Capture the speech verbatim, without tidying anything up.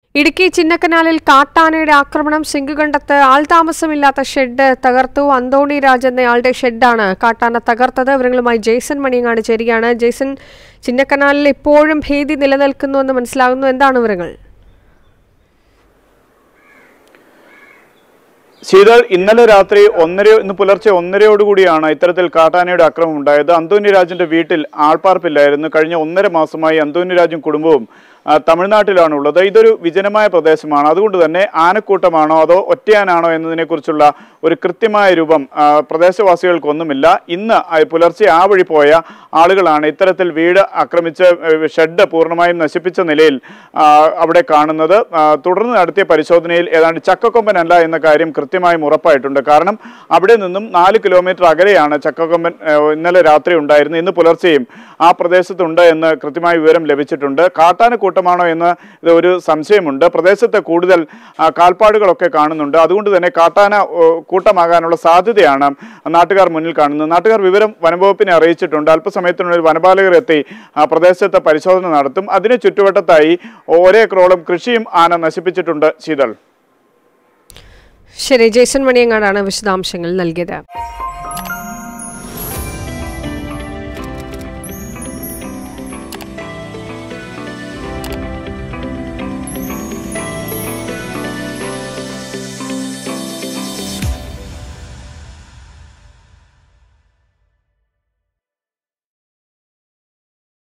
ഇടുക്കി ചിന്നക്കനാലിൽ കാട്ടാനയുടെ ആക്രമണം സിംഗുകണ്ടത്ത് ആൾതാമസമില്ലാത്ത ഷെഡ് തകർത്തു. അന്തോണി രാജ് എന്നയാളുടെ ഷെഡാണ് കാട്ടാന തകർത്തത്. വിവരങ്ങളുമായി ജെയ്സൺ മണിയങ്ങാട് ചേരുകയാണ്. ജെയ്സൺ, ചിന്നക്കനാലിൽ ഇപ്പോഴും ഭീതി നിലനിൽക്കുന്നുവെന്ന് മനസ്സിലാകുന്നു. എന്താണ് വിവരങ്ങൾ? ശീതൾ, ഇന്നലെ രാത്രി ഒന്നര ഇന്ന് പുലർച്ചെ ഒന്നരയോടുകൂടിയാണ് ഇത്തരത്തിൽ കാട്ടാനയുടെ ആക്രമണം ഉണ്ടായത്. അന്തോണി രാജിന്റെ വീട്ടിൽ ആൾപ്പാർപ്പില്ലായിരുന്നു. കഴിഞ്ഞ ഒന്നര മാസമായി അന്തോണി രാജും കുടുംബവും തമിഴ്നാട്ടിലാണ് ഉള്ളത്. ഇതൊരു വിജനമായ പ്രദേശമാണ്. അതുകൊണ്ട് തന്നെ ആനക്കൂട്ടമാണോ അതോ ഒറ്റയാനാണോ എന്നതിനെക്കുറിച്ചുള്ള ഒരു കൃത്യമായ രൂപം പ്രദേശവാസികൾക്കൊന്നുമില്ല. ഇന്ന് പുലർച്ചെ ആ വഴി പോയ ആളുകളാണ് ഇത്തരത്തിൽ വീട് ആക്രമിച്ച് ഷെഡ് പൂർണ്ണമായും നശിപ്പിച്ച നിലയിൽ അവിടെ കാണുന്നത്. തുടർന്ന് നടത്തിയ പരിശോധനയിൽ ഏതാണ്ട് ചക്കക്കൊമ്പനല്ല എന്ന കാര്യം കൃത്യമായും ഉറപ്പായിട്ടുണ്ട്. കാരണം അവിടെ നിന്നും നാല് കിലോമീറ്റർ അകലെയാണ് ചക്കക്കൊമ്പൻ ഇന്നലെ രാത്രി ഉണ്ടായിരുന്നത്. ഇന്ന് പുലർച്ചെയും ആ പ്രദേശത്തുണ്ട് എന്ന് കൃത്യമായ വിവരം ലഭിച്ചിട്ടുണ്ട്. കാട്ടാന കൂട്ടമാണോ എന്ന് ഒരു സംശയമുണ്ട്. പ്രദേശത്ത് കൂടുതൽ കാൽപ്പാടുകളൊക്കെ കാണുന്നുണ്ട്. അതുകൊണ്ട് തന്നെ കാട്ടാന കൂട്ടമാകാനുള്ള സാധ്യതയാണ് നാട്ടുകാർ മുന്നിൽ കാണുന്നത്. നാട്ടുകാർ വിവരം വനംവകുപ്പിനെ അറിയിച്ചിട്ടുണ്ട്. അല്പസമയത്തിനുള്ളിൽ വനപാലകർ എത്തി പ്രദേശത്ത് പരിശോധന നടത്തും. അതിന് ചുറ്റുവട്ടത്തായി ഒരേക്കറോളം കൃഷിയും ആന നശിപ്പിച്ചിട്ടുണ്ട്. ശീതൾ. ശരി, ജെയ്സൺ മണിയങ്ങാടാണ് വിശദാംശങ്ങൾ നൽകിയത്.